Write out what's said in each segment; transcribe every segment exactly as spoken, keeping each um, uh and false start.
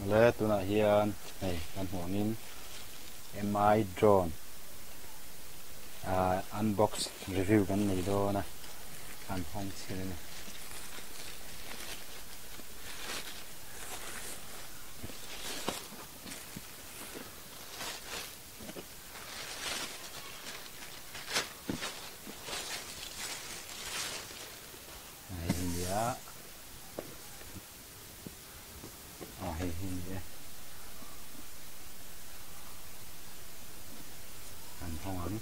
le tuna hian hei kan hmuangin M I drone a unbox review kan nei do na kan hong chin ni hei ya oh hei hei kan hong an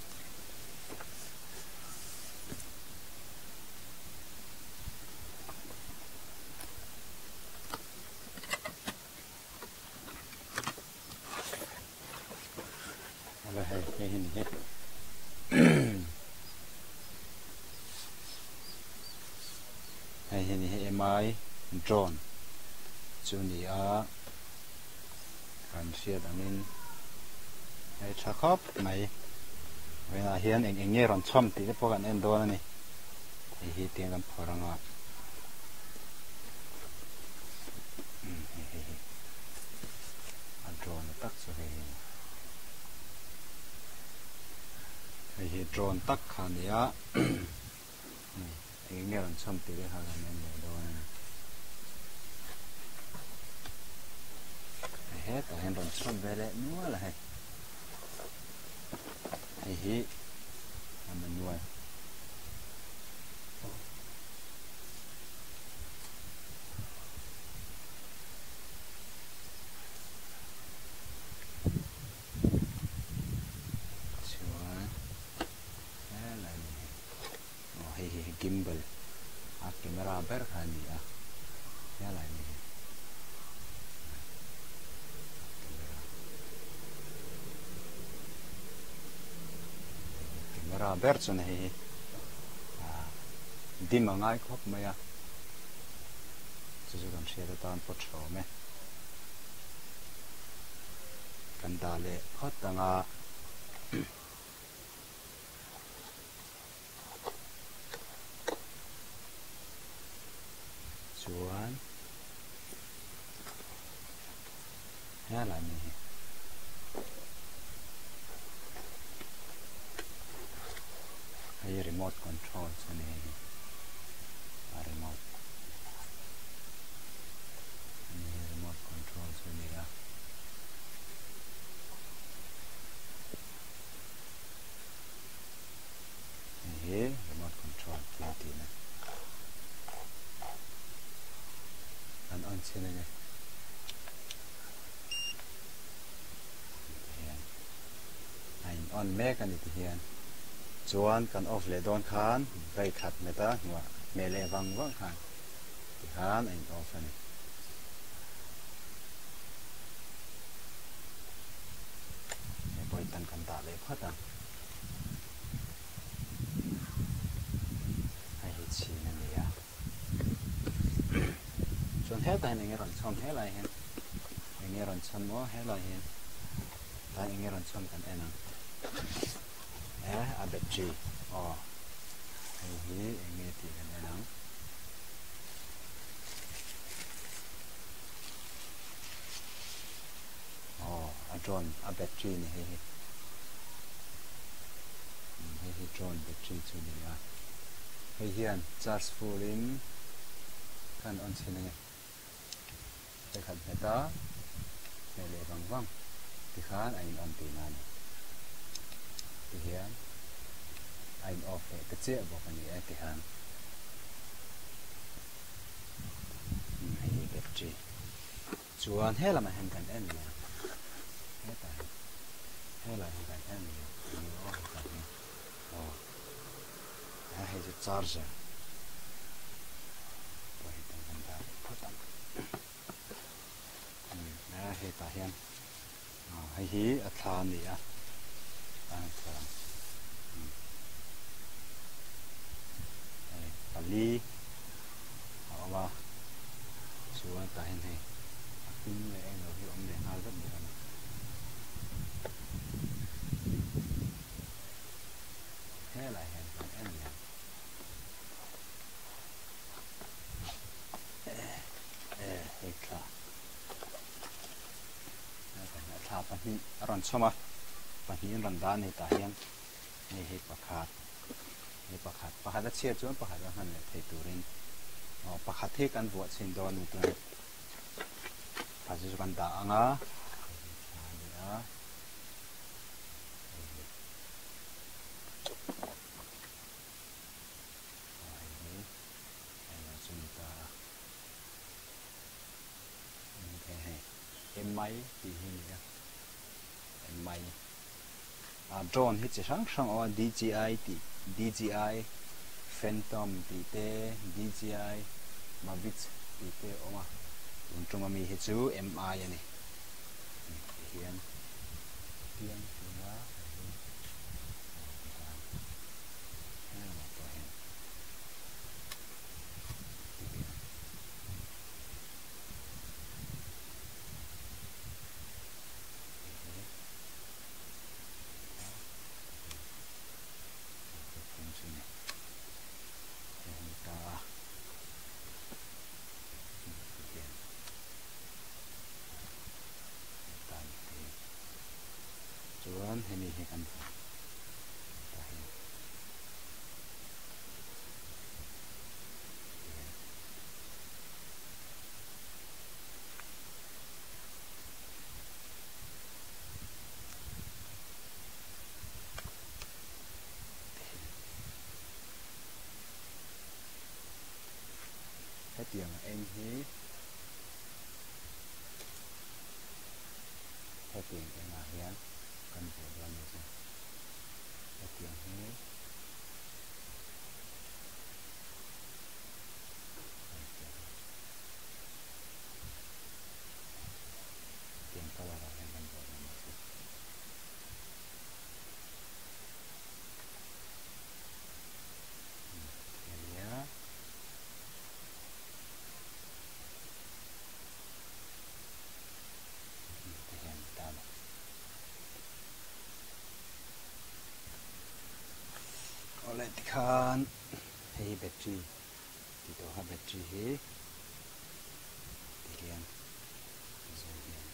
là hay hay hình hết hay hình hay M I drone chú ní á kan siết amin hay chắc khóc này vậy là hiện anh anh nghe rồi chăm tí cái phần em đó này thì hi tiếng làm phở rằng à drone tắt rồi thì drone tắt khăn đi á anh nghe rồi chăm tí cái hàng em đó hết rồi em rồi chăm về lại nữa là hay hay hi làm mình nuôi gimbal a camera ber khani a ya lai ni camera ber chun hi a dim angai khop maya chu chu kan share tan pot tho me kan da le hot tanga chuan he la ni hay remote control cho nên à remote này remote control cho nên à này remote control kia thì này anh on trên này anh on make anh thì hiện chuan kan off le don khan gai khat meta ngwa mele wang wang khan ti khan anh off ani ne boy tan kan ta le phata ai hi chi na ni ya chuan he ta ne ngeron chom he lai hen ngeron chom mo he lai hen ta ngeron chom kan ena a battery oh hay hi nghe thì cái này nắng oh a drone a battery này hay hay hay hay drone battery chu ni à hay hian charge full in kan on chin này cái khát này ta này le vang vang thì khan anh on tin này thì hiện anh off cái chế bộ phận này thì hắn hay battery chuan hết là mà hàng cần em nè hết rồi hết là hàng cần em nè nhiều off cái này oh hay hay charger vậy thì mình đã phát tận nè hay ta hiện hay hi ở thàn đi à à thàn li họ ba xuống tại này pin này em rồi ông để hai rất nhiều thế lại hẹn còn em nhỉ ê ê hết cả pahnih a rawn chawm a pahnih an rawn dah nei tah hian hei hei pakhat hei pakhat pakhat a chhiat chuan pakhat a hman leh thei turin pakhat hi kan vuah chin dawn ni tuan pakhat chu kan dah anga em máy thì hình như em máy à drone hết chỉ sáng sáng ở đê gi i thì đê gi i Phantom thì thế đê gi i Mavic thì thế ông à chúng chúng mình hết chú em i này hiện hiện là chuan hemi he kan hết tiền em hi hết tiền em là hiền cần phải làm gì hết tiền hi tiền có là em cần phải làm gì lại khan hay battery thì đó ha battery he thì hiện rồi hiện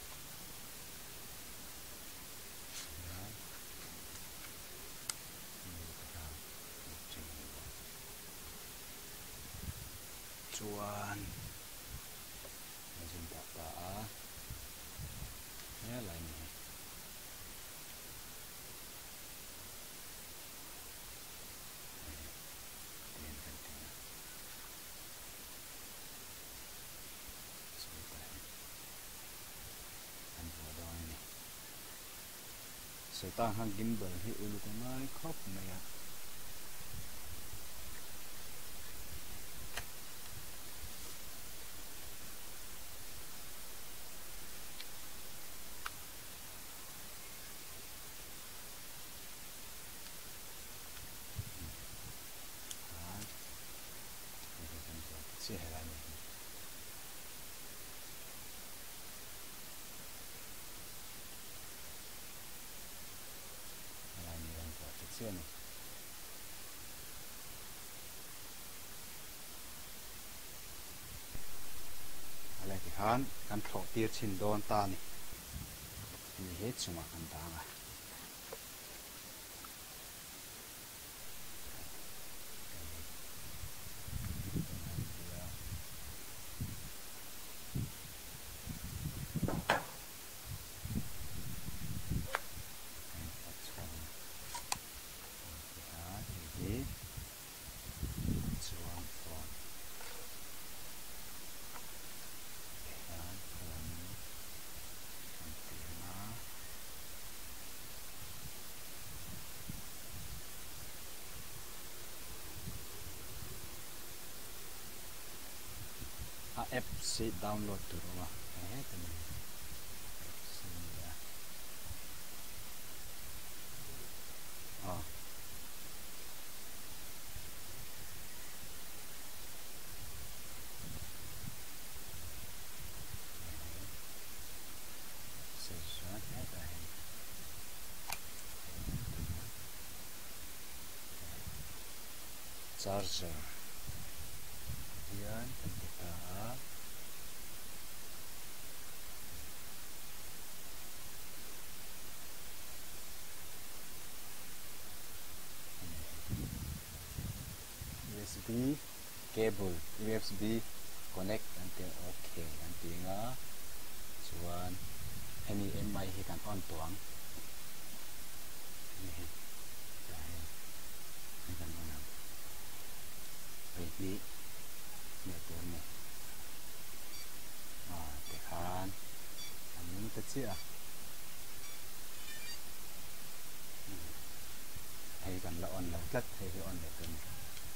chuan dùng ta ta nhớ lại này sẽ ta hàng gimbal hi ulu ko ngai khop mai a sẽ là này này lại thì hắn căn thọ tiệt xin đón ta này thì hết số mà căn ta à app sẽ download từ đó hết rồi à sẽ xóa hết rồi charger yan kita cable U S B connect an te okay an tinga chuan hemi M I hi kan on tuang ni hi ni kan on ai ni ne tur ne à te khan an nim ta chi a hay kan la on la tlat hay on le tur ne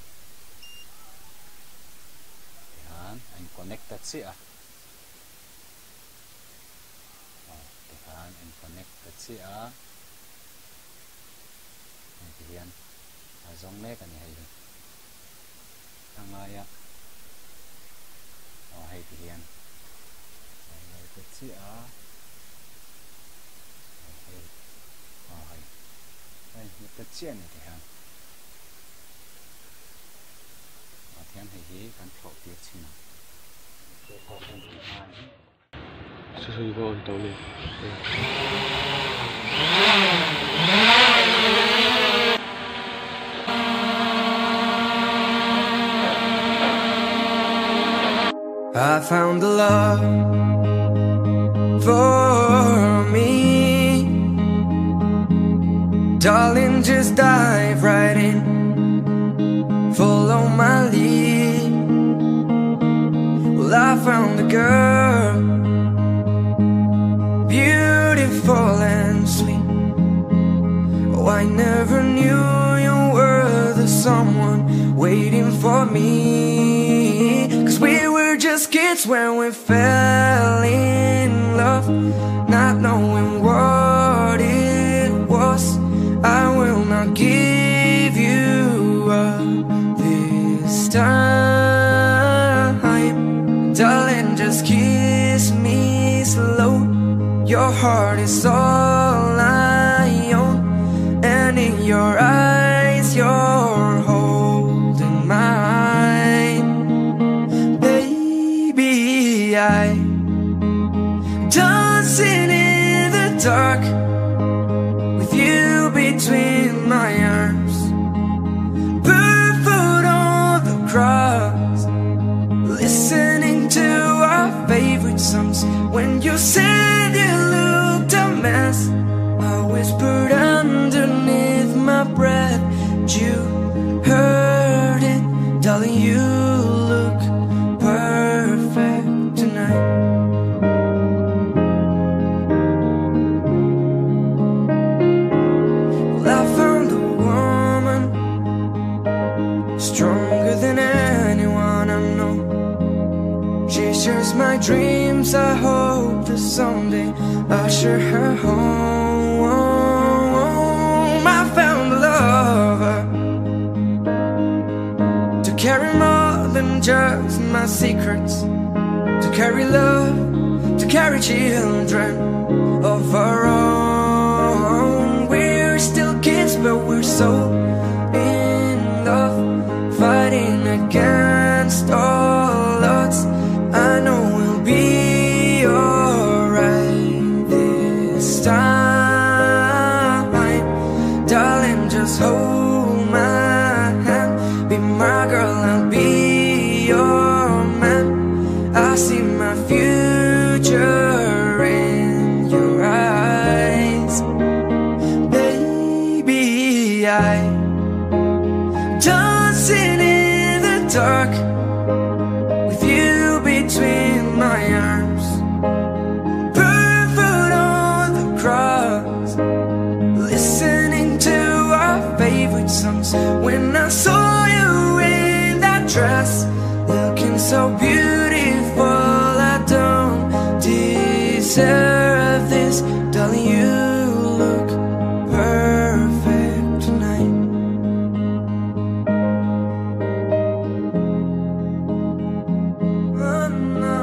han anh connect ta chi a te khan anh connect ta chi a ni hian a zong mek ani hay thanga ya hay hian hay ta chi a hay hay hay ta chi ani te han thiên hay gì kan thọ tiết chi nào cái thọ kan ti an su su go on tàu này I found the love for me, darling, just dive right in, follow my lead. Well, I found a girl, beautiful and sweet. Oh, I never knew you were the someone waiting for me. Cause we were just kids when we fell in love, not knowing what it was. I will not give you up this time, darling, just kiss me slow. Your heart is all I own, and in your eyes you're holding mine. Baby, I'm dancing in the dark with you between my arms, barefoot on the grass, listening to our favorite songs. When you said you looked a mess, I whispered underneath my breath, you heard it, darling, you look perfect tonight. Well, I found a woman stronger than anyone I know. She shares my dreams, I hope that someday I'll share her home. I found a lover to carry more than just my secrets, to carry love, to carry children of our own. We're still kids, but we're so in love, fighting against all odds. I know we'll be alright this time, darling, just hold my hand, be my girl, I'll be your man. I see my future in your eyes. Baby, I'm dancing in the dark with you between my arms, barefoot on the grass, listening to our favorite songs. When I saw you in that dress, looking so beautiful, I don't deserve this, darling, you look perfect tonight. Oh, no.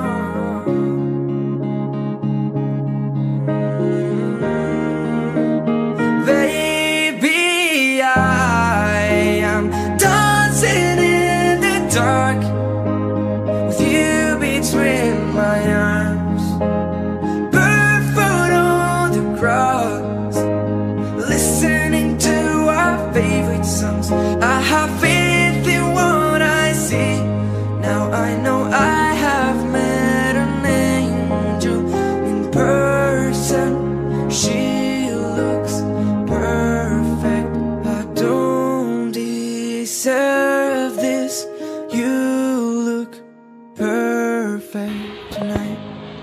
Baby, I am dancing in the dark with you between my arms,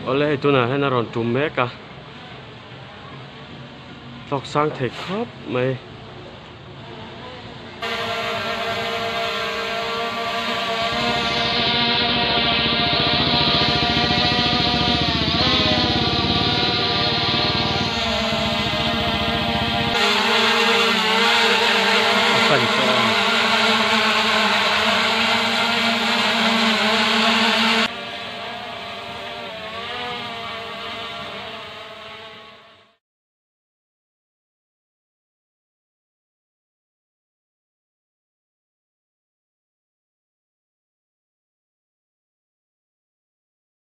oleh itu nah hen aron tumek ah lok sang thek khop mai